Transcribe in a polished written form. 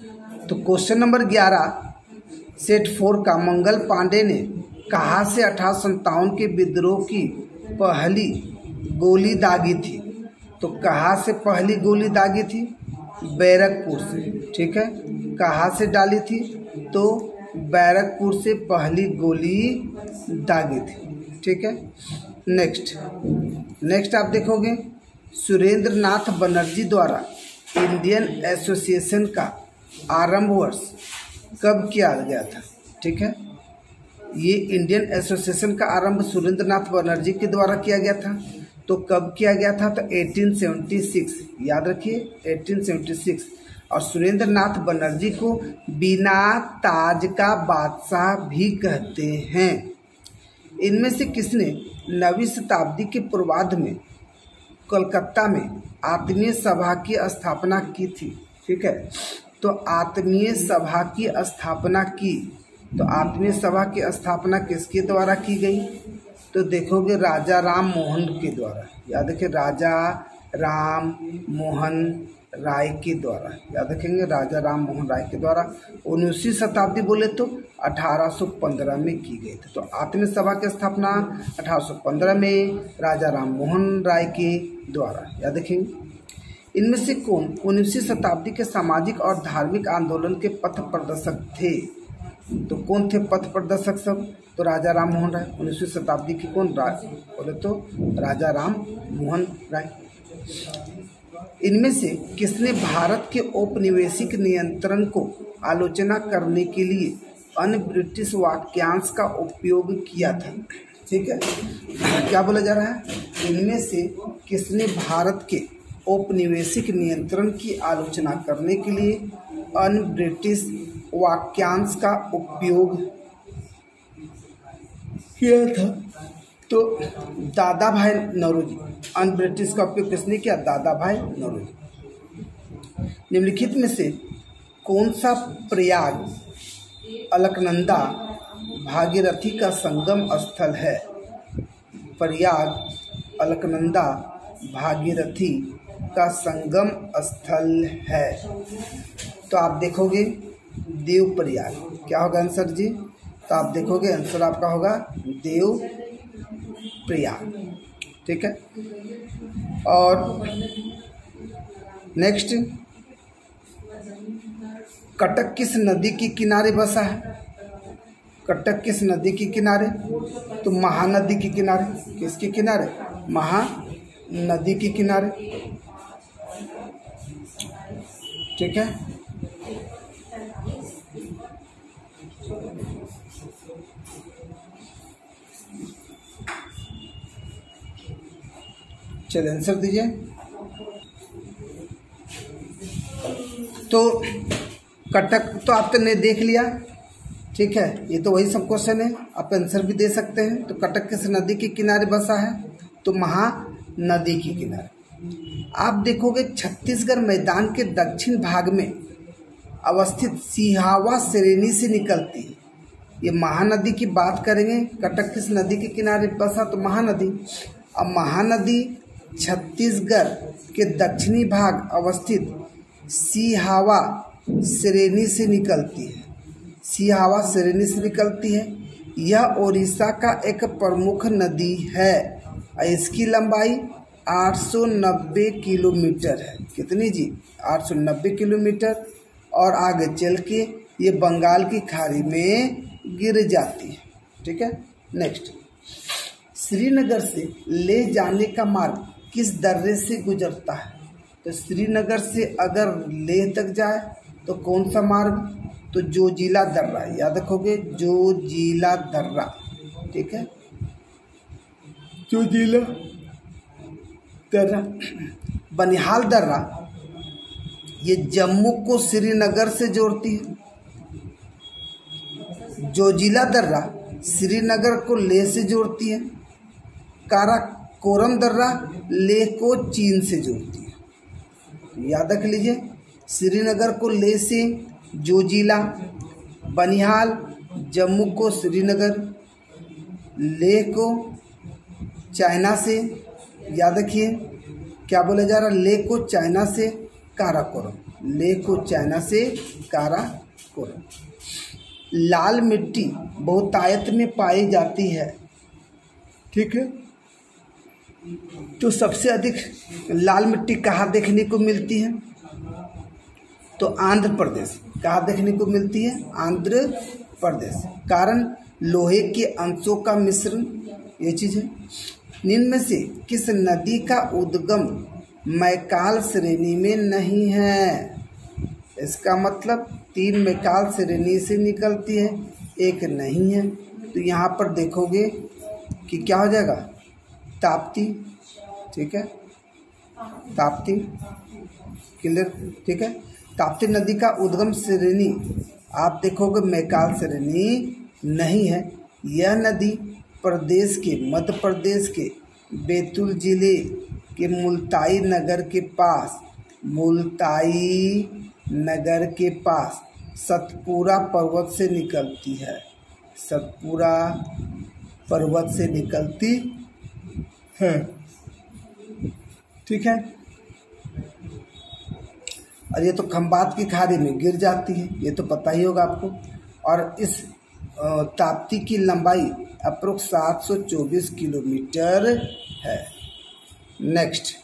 तो question number 11 set 4 का मंगल पांडे ने कहाँ से 1857 के विद्रोह की पहली गोली दागी थी? तो कहाँ से पहली गोली दागी थी? बैरकपुर से। ठीक है, कहाँ से डाली थी? तो बैरकपुर से पहली गोली दागी थी। ठीक है, नेक्स्ट आप देखोगे सुरेंद्र नाथ बनर्जी द्वारा इंडियन एसोसिएशन का आरंभ वर्ष कब किया गया था? ठीक है, ये इंडियन एसोसिएशन का आरंभ सुरेंद्र नाथ बनर्जी के द्वारा किया गया था। तो कब किया गया था? तो 1876, याद रखिए 1876। और सुरेंद्र नाथ बनर्जी को बिना ताज का बादशाह भी कहते हैं। इनमें से किसने 9वीं शताब्दी के पूर्वार्ध में कलकत्ता में आत्मीय सभा की स्थापना की थी? ठीक है, तो आत्मीय सभा की स्थापना की, तो आत्मीय सभा की स्थापना किसके द्वारा की गई? तो देखोगे राजा राम मोहन के द्वारा। याद रखें, राजा राम मोहन राय के द्वारा। याद रखेंगे, राजा राम मोहन राय के द्वारा 19वीं शताब्दी बोले तो 1815 में की गई थी। तो आत्मीय सभा की स्थापना 1815 में राजा राम मोहन राय के द्वारा। याद रखेंगे, इनमें से कौन 19वीं शताब्दी के सामाजिक और धार्मिक आंदोलन के पथ प्रदर्शक थे? तो कौन थे पथ प्रदर्शक सब? तो राजा राम मोहन राय। 19वीं शताब्दी की कौन बोले तो राजा राम मोहन राय। इनमें से किसने भारत के औपनिवेशिक नियंत्रण को आलोचना करने के लिए अन्य ब्रिटिश वाक्यांश का उपयोग किया था? ठीक है, क्या बोला जा रहा है? इनमें से किसने भारत के औपनिवेशिक नियंत्रण की आलोचना करने के लिए अन्य ब्रिटिश वाक्यांश का उपयोग किया था? तो दादा भाई नौरोजी। अन्य ब्रिटिश का उपयोग किसने किया? दादा भाई नौरोजी। निम्नलिखित में से कौन सा प्रयाग अलकनंदा भागीरथी का संगम स्थल है? प्रयाग अलकनंदा भागीरथी का संगम स्थल है। तो आप देखोगे देव प्रयाग। क्या होगा आंसर जी? तो आप देखोगे आंसर आपका होगा देव प्रयाग। ठीक है, और नेक्स्ट, कटक किस नदी के किनारे बसा है? कटक किस नदी के किनारे? तो महानदी के किनारे। किसके किनारे? महानदी के किनारे। ठीक है, चलिए आंसर दीजिए। तो कटक तो आपने देख लिया। ठीक है, ये तो वही सब क्वेश्चन है, आप आंसर भी दे सकते हैं। तो कटक किस नदी के किनारे बसा है? तो महानदी के किनारे। आप देखोगे छत्तीसगढ़ मैदान के दक्षिण भाग में अवस्थित सिहावा श्रेणी से निकलती है। ये महानदी की बात करेंगे, कटक किस नदी के किनारे बसा? तो महानदी। अब महानदी छत्तीसगढ़ के दक्षिणी भाग अवस्थित सिहावा श्रेणी से निकलती है। सिहावा श्रेणी से निकलती है। यह ओडिशा का एक प्रमुख नदी है। इसकी लंबाई 890 किलोमीटर है। कितनी जी? 890 किलोमीटर। और आगे चल के ये बंगाल की खाड़ी में गिर जाती है। ठीक है, नेक्स्ट, श्रीनगर से ले जाने का मार्ग किस दर्रे से गुजरता है? तो श्रीनगर से अगर लेह तक जाए तो कौन सा मार्ग? तो जोजिला दर्रा। याद रखोगे, जोजिला दर्रा। ठीक है, जोजिला दर्रा। बनिहाल दर्रा ये जम्मू को श्रीनगर से जोड़ती है। जोजिला दर्रा श्रीनगर को लेह से जोड़ती है। काराकोरम दर्रा लेह को चीन से जोड़ती है। याद रख लीजिए, श्रीनगर को लेह से, जोजिला, बनिहाल जम्मू को श्रीनगर, लेह को चाइना से। याद रखिए क्या बोला जा रहा है? लेह को चाइना से, काराकोरम। लेह को चाइना से काराकोरम। लाल मिट्टी बहुतायत में पाई जाती है, ठीक है। तो सबसे अधिक लाल मिट्टी कहाँ देखने को मिलती है? तो आंध्र प्रदेश। कहाँ देखने को मिलती है? आंध्र प्रदेश। कारण लोहे के अंशों का मिश्रण, ये चीज है। निम्न में से किस नदी का उद्गम मैकाल श्रेणी में नहीं है? इसका मतलब 3 मैकाल श्रेणी से निकलती है, एक नहीं है। तो यहाँ पर देखोगे कि क्या हो जाएगा? ताप्ती, ठीक है, ताप्ती, क्लियर, ठीक है। ताप्ती नदी का उद्गम श्रेणी आप देखोगे मैकाल श्रेणी नहीं है। यह नदी प्रदेश के मध्य प्रदेश के बैतूल जिले के मुल्ताई नगर के पास, मुल्ताई नगर के पास सतपुरा पर्वत से निकलती है, सतपुरा पर्वत से निकलती है, ठीक है। और ये तो खंबात की खाड़ी में गिर जाती है, ये तो पता ही होगा आपको। और इस ताप्ती की लंबाई अप्रोक्स 724 किलोमीटर है। नेक्स्ट,